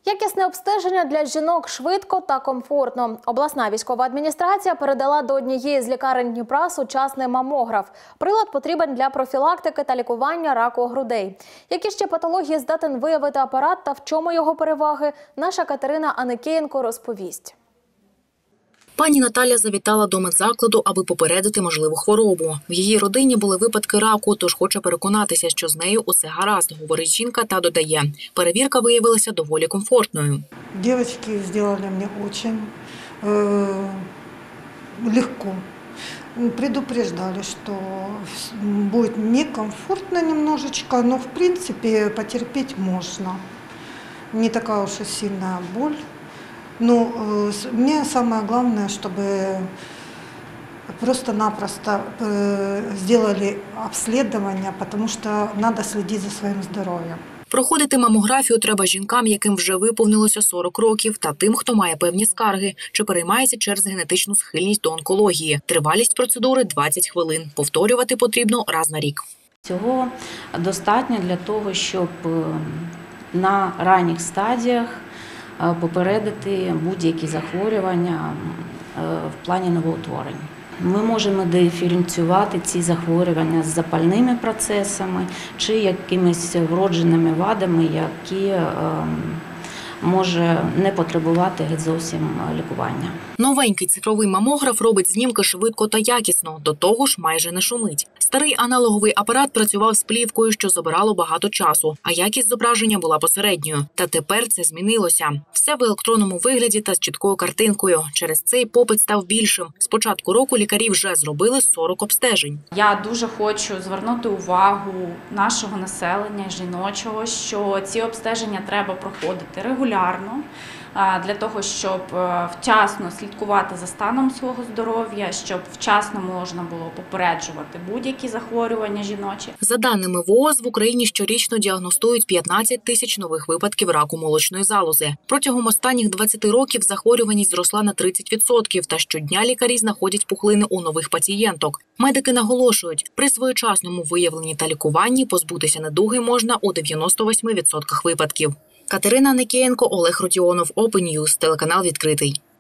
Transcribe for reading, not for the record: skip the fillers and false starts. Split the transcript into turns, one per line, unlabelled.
Якісне обстеження для жінок швидко та комфортно. Обласна військова адміністрація передала до однієї з лікарень Дніпра сучасний мамограф. Прилад потрібен для профілактики та лікування раку грудей. Які ще патології здатен виявити апарат та в чому його переваги, наша Катерина Аникеєнко розповість.
Пані Наталя завітала до медзакладу, аби попередити можливу хворобу. В її родині були випадки раку, тож хоче переконатися, що з нею усе гаразд, говорить жінка та додає. Перевірка виявилася доволі комфортною.
Дівчатки зробили мені дуже легко. Предупреждали, что будет некомфортно немножечко, но в принципе потерпеть можно. Не такая уж и сильная боль. Но мне самое главное, чтобы просто-напросто сделали обследование, потому что надо следить за своим здоровьем.
Проходити мамографію треба жінкам, яким вже виповнилося 40 років, та тим, хто має певні скарги, чи переймається через генетичну схильність до онкології. Тривалість процедури – 20 хвилин. Повторювати потрібно раз на рік.
Цього достатньо для того, щоб на ранніх стадіях попередити будь-які захворювання в плані новоутворень. Ми можемо диференціювати ці захворювання з запальними процесами чи якимись вродженими вадами, які може не потребувати геть зовсім лікування.
Новенький цифровий мамограф робить знімки швидко та якісно, до того ж майже не шумить. Старий аналоговий апарат працював з плівкою, що забирало багато часу, а якість зображення була посередньою. Та тепер це змінилося. Все в електронному вигляді та з чіткою картинкою. Через цей попит став більшим. З початку року лікарі вже зробили 40 обстежень.
Я дуже хочу звернути увагу нашого населення, жіночого, що ці обстеження треба проходити регулярно, для того, щоб вчасно слідкувати за станом свого здоров'я, щоб вчасно можна було попереджувати будь-які захворювання жіночі.
За даними ВООЗ, в Україні щорічно діагностують 15 тисяч нових випадків раку молочної залози. Протягом останніх 20 років захворюваність зросла на 30%, та щодня лікарі знаходять пухлини у нових пацієнток. Медики наголошують, при своєчасному виявленні та лікуванні позбутися недуги можна у 98% випадків. Катерина Аникеєнко, Олег Родіонов, Open News, телеканал «Відкритий».